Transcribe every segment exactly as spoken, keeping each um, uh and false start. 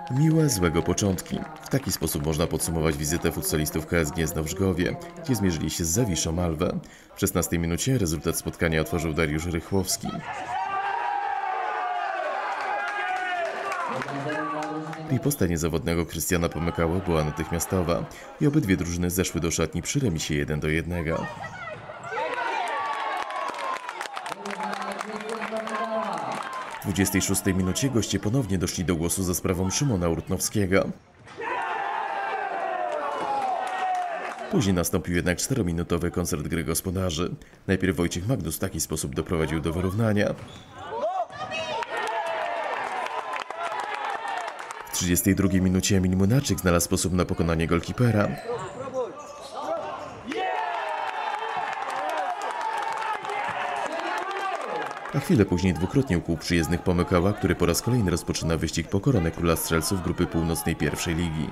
Miłe, złego początki. W taki sposób można podsumować wizytę futsalistów K S G Znowrzgowie, gdzie zmierzyli się z Zawiszą Malwę. W szesnastej minucie rezultat spotkania otworzył Dariusz Rychłowski. Riposta niezawodnego Krystiana Pomykały była natychmiastowa i obydwie drużyny zeszły do szatni przy remisie jeden do jednego. W dwudziestej szóstej minucie goście ponownie doszli do głosu za sprawą Szymona Urtnowskiego. Później nastąpił jednak czterominutowy koncert gry gospodarzy. Najpierw Wojciech Magdus w taki sposób doprowadził do wyrównania. W trzydziestej drugiej minucie Emil Młynarczyk znalazł sposób na pokonanie golkipera. A chwilę później dwukrotnie ukuł przyjezdnych Pomykała, który po raz kolejny rozpoczyna wyścig po koronę króla strzelców grupy północnej pierwszej ligi.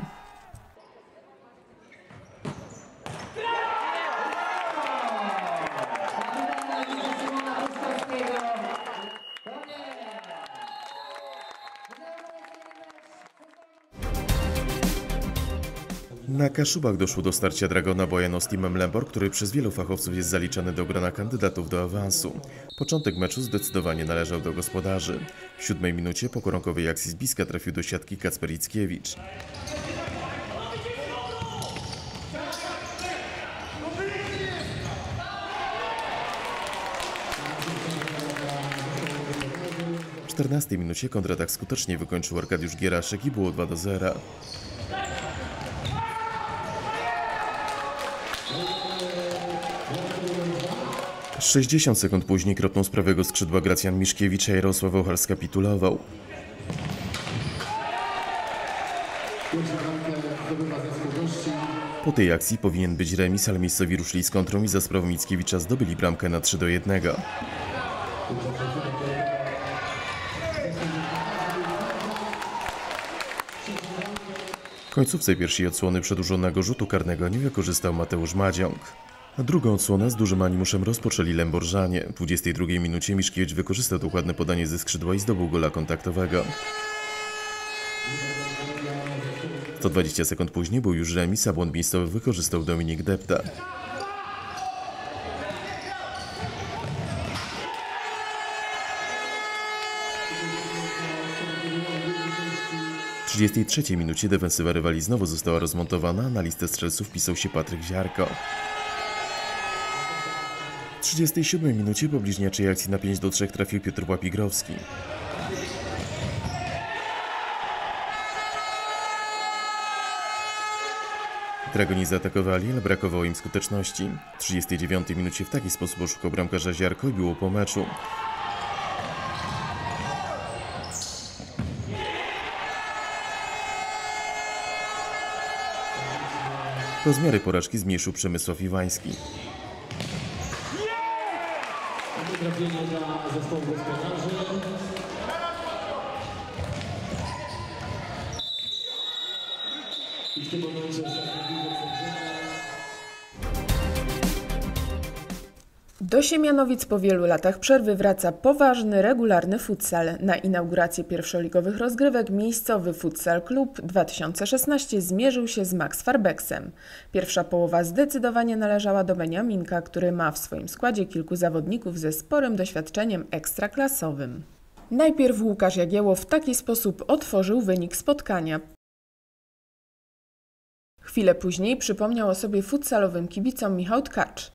Na Kaszubach doszło do starcia Dragona Bojano z teamem Lembor, który przez wielu fachowców jest zaliczany do grona kandydatów do awansu. Początek meczu zdecydowanie należał do gospodarzy. W siódmej minucie po koronkowej akcji z bliska trafił do siatki Kacper Ickiewicz. W czternastej minucie kontratak skutecznie wykończył Arkadiusz Gieraszek i było dwa do zera. sześćdziesiąt sekund później kropną z prawego skrzydła Gracjan Miszkiewicz, a Jarosław Ochar skapitulował. Po tej akcji powinien być remis, ale miejscowi ruszyli z kontrą i za sprawą Mickiewicza zdobyli bramkę na trzy do jednego. W końcówce pierwszej odsłony przedłużonego rzutu karnego nie wykorzystał Mateusz Madziąg. A drugą odsłonę z dużym animuszem rozpoczęli Lęborzanie. W dwudziestej drugiej minucie Miszkiewicz wykorzystał dokładne podanie ze skrzydła i zdobył gola kontaktowego. sto dwadzieścia sekund później był już remis, a błąd miejscowy wykorzystał Dominik Depta. W trzydziestej trzeciej minucie defensywa rywali znowu została rozmontowana, a na listę strzelców wpisał się Patryk Ziarko. W trzydziestej siódmej minucie po bliźniaczej akcji na pięć do trzech trafił Piotr Łapigrowski. Dragoni zaatakowali, ale brakowało im skuteczności. W trzydziestej dziewiątej minucie w taki sposób oszukał bramkarza Ziarko i było po meczu. Rozmiary porażki zmniejszył Przemysław Iwański. Trafienie dla zespołu gospodarzy. I w tym momencie do Siemianowic po wielu latach przerwy wraca poważny, regularny futsal. Na inaugurację pierwszoligowych rozgrywek miejscowy Futsal Klub dwa tysiące szesnaście zmierzył się z Max Farbeksem. Pierwsza połowa zdecydowanie należała do Beniaminka, który ma w swoim składzie kilku zawodników ze sporym doświadczeniem ekstraklasowym. Najpierw Łukasz Jagieło w taki sposób otworzył wynik spotkania. Chwilę później przypomniał o sobie futsalowym kibicom Michał Tkacz.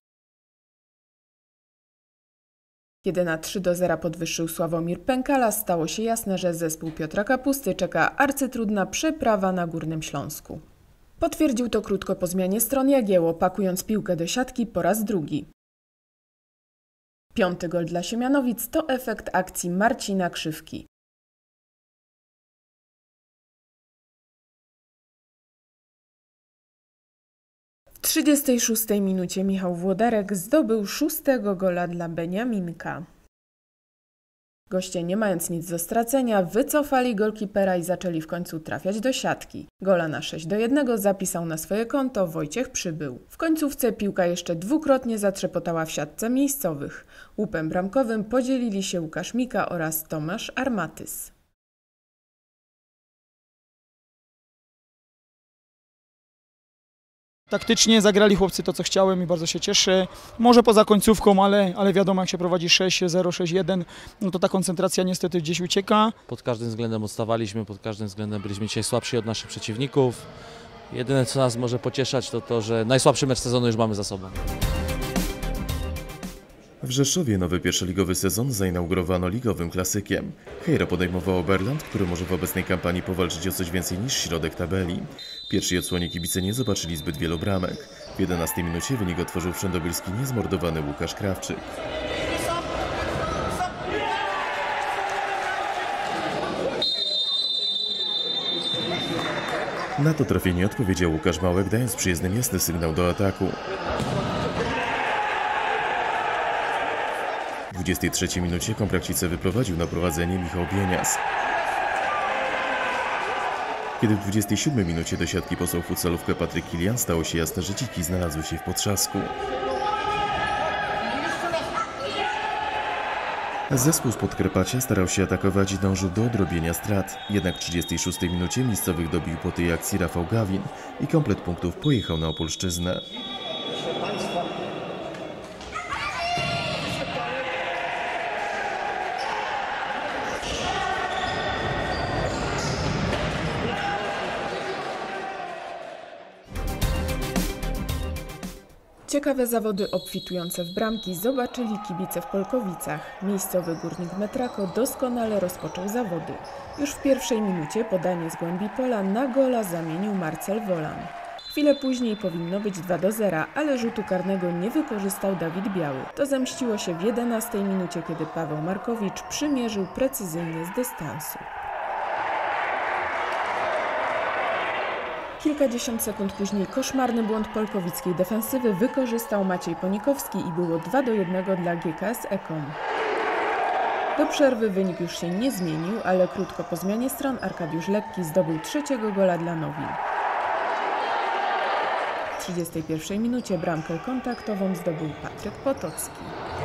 Kiedy na trzy do zera podwyższył Sławomir Pękala, stało się jasne, że zespół Piotra Kapusty czeka arcytrudna przeprawa na Górnym Śląsku. Potwierdził to krótko po zmianie stron Jagieło, pakując piłkę do siatki po raz drugi. Piąty gol dla Siemianowic to efekt akcji Marcina Krzywki. W trzydziestej szóstej minucie Michał Włodarek zdobył szóstego gola dla Beniaminka. Goście, nie mając nic do stracenia, wycofali golkipera i zaczęli w końcu trafiać do siatki. Gola na sześć do jednego zapisał na swoje konto Wojciech Przybył. W końcówce piłka jeszcze dwukrotnie zatrzepotała w siatce miejscowych. Łupem bramkowym podzielili się Łukasz Mika oraz Tomasz Armatys. Taktycznie zagrali chłopcy to, co chciałem i bardzo się cieszę. Może poza końcówką, ale, ale wiadomo, jak się prowadzi sześć zero, sześć jeden, no to ta koncentracja niestety gdzieś ucieka. Pod każdym względem odstawaliśmy, pod każdym względem byliśmy dzisiaj słabsi od naszych przeciwników. Jedyne, co nas może pocieszać, to to, że najsłabszy mecz sezonu już mamy za sobą. W Rzeszowie nowy pierwszoligowy sezon zainaugurowano ligowym klasykiem. Hejra podejmowało Berland, który może w obecnej kampanii powalczyć o coś więcej niż środek tabeli. W pierwszej odsłonie kibice nie zobaczyli zbyt wielu bramek. W jedenastej minucie wynik otworzył wszędobylski niezmordowany Łukasz Krawczyk. Na to trafienie odpowiedział Łukasz Małek, dając przyjezdnym jasny sygnał do ataku. W dwudziestej trzeciej minucie Komprakcice wyprowadził na prowadzenie Michał Bienias. Kiedy w dwudziestej siódmej minucie do siatki posłał futsalówkę Patryk Kilian, stało się jasne, że dziki znalazły się w potrzasku. Zespół z Podkarpacia starał się atakować i dążył do odrobienia strat. Jednak w trzydziestej szóstej minucie miejscowych dobił po tej akcji Rafał Gawin i komplet punktów pojechał na Opolszczyznę. Ciekawe zawody obfitujące w bramki zobaczyli kibice w Polkowicach. Miejscowy Górnik Metrako doskonale rozpoczął zawody. Już w pierwszej minucie podanie z głębi pola na gola zamienił Marcel Wolan. Chwilę później powinno być dwa do zera, ale rzutu karnego nie wykorzystał Dawid Biały. To zemściło się w jedenastej minucie, kiedy Paweł Markowicz przymierzył precyzyjnie z dystansu. Kilkadziesiąt sekund później koszmarny błąd polkowickiej defensywy wykorzystał Maciej Ponikowski i było dwa do jednego dla G K S Ekom. Do przerwy wynik już się nie zmienił, ale krótko po zmianie stron Arkadiusz Lekki zdobył trzeciego gola dla Nowin. W trzydziestej pierwszej minucie bramkę kontaktową zdobył Patryk Potocki.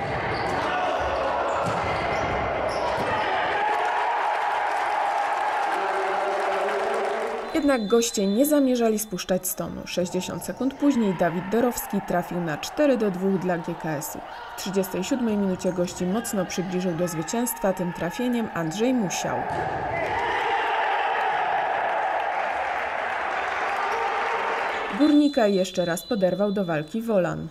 Jednak goście nie zamierzali spuszczać stonu. sześćdziesiąt sekund później Dawid Dorowski trafił na cztery do dwóch dla G K S u. W trzydziestej siódmej minucie gości mocno przybliżył do zwycięstwa tym trafieniem Andrzej Musiał. Górnika jeszcze raz poderwał do walki Wolan.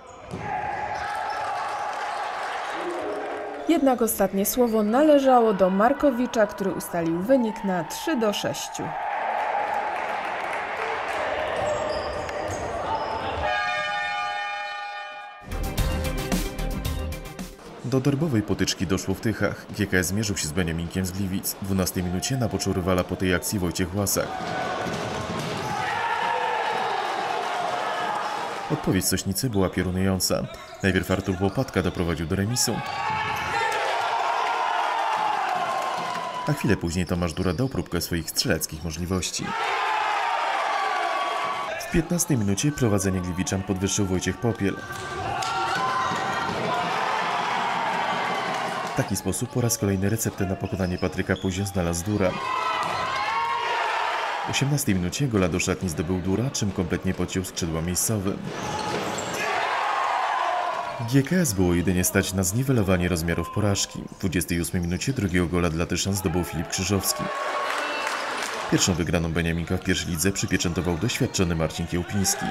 Jednak ostatnie słowo należało do Markowicza, który ustalił wynik na trzy do sześciu. Do derbowej potyczki doszło w Tychach. G K S zmierzył się z Beniaminkiem z Gliwic. W dwunastej minucie napoczął rywala po tej akcji Wojciech Łasak. Odpowiedź Sośnicy była piorunująca. Najpierw Artur Łopatka doprowadził do remisu, a chwilę później Tomasz Dura dał próbkę swoich strzeleckich możliwości. W piętnastej minucie prowadzenie Gliwiczan podwyższył Wojciech Popiel. W taki sposób po raz kolejny receptę na pokonanie Patryka Puzia znalazł Dura. W osiemnastej minucie gola do szatni zdobył Dura, czym kompletnie podciął skrzydła miejscowym. G K S było jedynie stać na zniwelowanie rozmiarów porażki. W dwudziestej ósmej minucie drugiego gola dla Tyszan zdobył Filip Krzyżowski. Pierwszą wygraną Beniaminka w pierwszej lidze przypieczętował doświadczony Marcin Kiełpiński.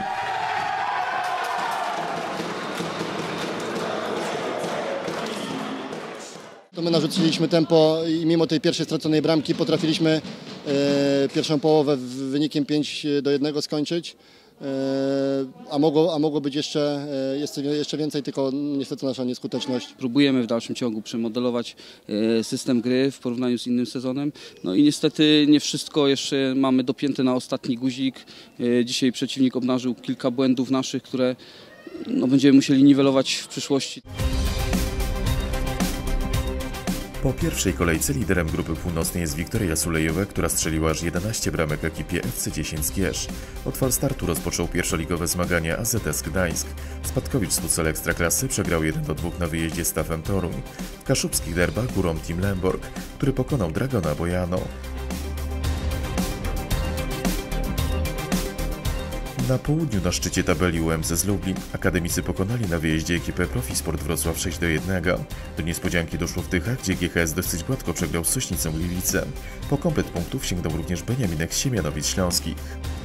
To my narzuciliśmy tempo i mimo tej pierwszej straconej bramki potrafiliśmy e, pierwszą połowę wynikiem pięć do jednego skończyć, e, a, mogło, a mogło być jeszcze, e, jeszcze, jeszcze więcej, tylko niestety nasza nieskuteczność. Próbujemy w dalszym ciągu przemodelować e, system gry w porównaniu z innym sezonem. No i niestety nie wszystko jeszcze mamy dopięte na ostatni guzik. E, dzisiaj przeciwnik obnażył kilka błędów naszych, które no, będziemy musieli niwelować w przyszłości. Po pierwszej kolejce liderem grupy północnej jest Wiktoria Sulejowa, która strzeliła aż jedenaście bramek ekipie F C dziesięć z Kież. Od falstartu rozpoczął pierwszoligowe zmagania A Z S Gdańsk. Spadkowicz z futsal Ekstraklasy przegrał jeden do dwóch na wyjeździe z Tafem Toruń. W kaszubskich derbach górą Team Lemborg, który pokonał Dragona Bojano. Na południu na szczycie tabeli U M Z z Lublin akademicy pokonali na wyjeździe ekipę Profisport Wrocław sześć do jednego. Do niespodzianki doszło w Tychach, gdzie G K S dosyć gładko przegrał z Sośnicą Gliwice. Po komplet punktów sięgnął również Beniaminek z Siemianowic Śląskich.